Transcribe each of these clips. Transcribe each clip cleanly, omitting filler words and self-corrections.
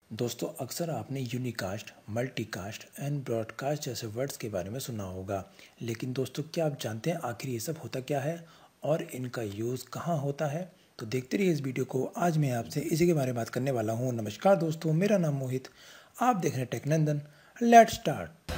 दोस्तों अक्सर आपने यूनिकास्ट, मल्टीकास्ट एंड ब्रॉडकास्ट जैसे वर्ड्स के बारे में सुना होगा, लेकिन दोस्तों क्या आप जानते हैं आखिर ये सब होता क्या है और इनका यूज़ कहाँ होता है? तो देखते रहिए इस वीडियो को। आज मैं आपसे इसी के बारे में बात करने वाला हूँ। नमस्कार दोस्तों, मेरा नाम मोहित, आप देख रहे हैं टेक नंदन। Let's start.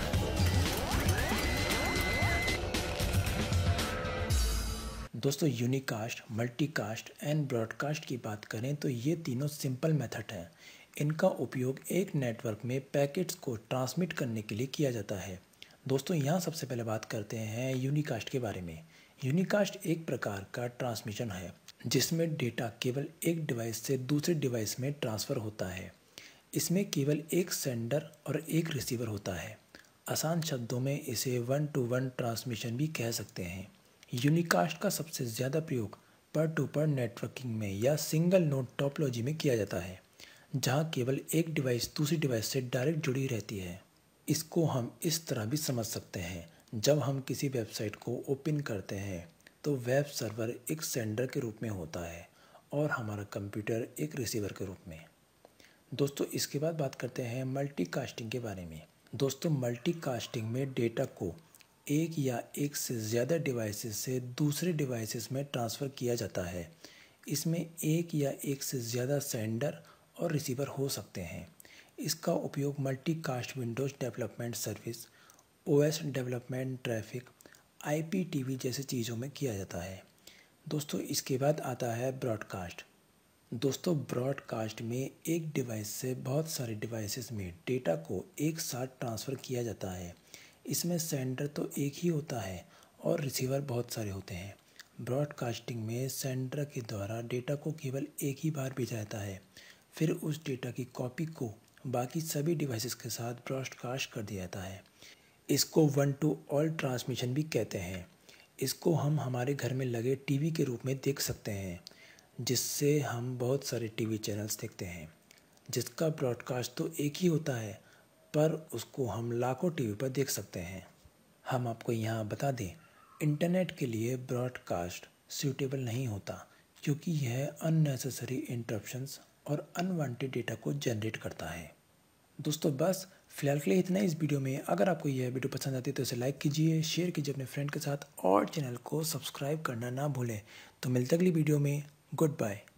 दोस्तों यूनिकास्ट, मल्टीकास्ट एंड ब्रॉडकास्ट की बात करें तो ये तीनों सिंपल मेथड हैं। इनका उपयोग एक नेटवर्क में पैकेट्स को ट्रांसमिट करने के लिए किया जाता है। दोस्तों यहाँ सबसे पहले बात करते हैं यूनिकास्ट के बारे में। यूनिकास्ट एक प्रकार का ट्रांसमिशन है जिसमें डेटा केवल एक डिवाइस से दूसरे डिवाइस में ट्रांसफ़र होता है। इसमें केवल एक सेंडर और एक रिसीवर होता है। आसान शब्दों में इसे वन टू वन ट्रांसमिशन भी कह सकते हैं। यूनिकास्ट का सबसे ज़्यादा प्रयोग पर टू पर नेटवर्किंग में या सिंगल नोड टोपोलॉजी में किया जाता है, जहां केवल एक डिवाइस दूसरी डिवाइस से डायरेक्ट जुड़ी रहती है। इसको हम इस तरह भी समझ सकते हैं, जब हम किसी वेबसाइट को ओपन करते हैं तो वेब सर्वर एक सेंडर के रूप में होता है और हमारा कंप्यूटर एक रिसीवर के रूप में। दोस्तों इसके बाद बात करते हैं मल्टीकास्टिंग के बारे में। दोस्तों मल्टीकास्टिंग में डेटा को एक या एक से ज़्यादा डिवाइसेस से दूसरे डिवाइसेस में ट्रांसफ़र किया जाता है। इसमें एक या एक से ज़्यादा सेंडर और रिसीवर हो सकते हैं। इसका उपयोग multicast Windows development service, OS development traffic, IPTV जैसी चीज़ों में किया जाता है। दोस्तों इसके बाद आता है ब्रॉडकास्ट। दोस्तों ब्रॉडकास्ट में एक डिवाइस से बहुत सारे डिवाइसेस में डेटा को एक साथ ट्रांसफ़र किया जाता है। इसमें सेंडर तो एक ही होता है और रिसीवर बहुत सारे होते हैं। ब्रॉडकास्टिंग में सेंडर के द्वारा डेटा को केवल एक ही बार भेजा जाता है, फिर उस डेटा की कॉपी को बाकी सभी डिवाइसेस के साथ ब्रॉडकास्ट कर दिया जाता है। इसको वन टू ऑल ट्रांसमिशन भी कहते हैं। इसको हम हमारे घर में लगे टीवी के रूप में देख सकते हैं, जिससे हम बहुत सारे टीवी चैनल्स देखते हैं, जिसका ब्रॉडकास्ट तो एक ही होता है पर उसको हम लाखों टीवी पर देख सकते हैं। हम आपको यहाँ बता दें, इंटरनेट के लिए ब्रॉडकास्ट सूटेबल नहीं होता क्योंकि यह अननेसेसरी इंटरप्शंस और अनवांटेड डेटा को जनरेट करता है। दोस्तों बस फिलहाल के लिए इतना इस वीडियो में। अगर आपको यह वीडियो पसंद आती है तो इसे लाइक कीजिए, शेयर कीजिए अपने फ्रेंड के साथ और चैनल को सब्सक्राइब करना ना भूलें। तो मिलते अगली वीडियो में। Good bye.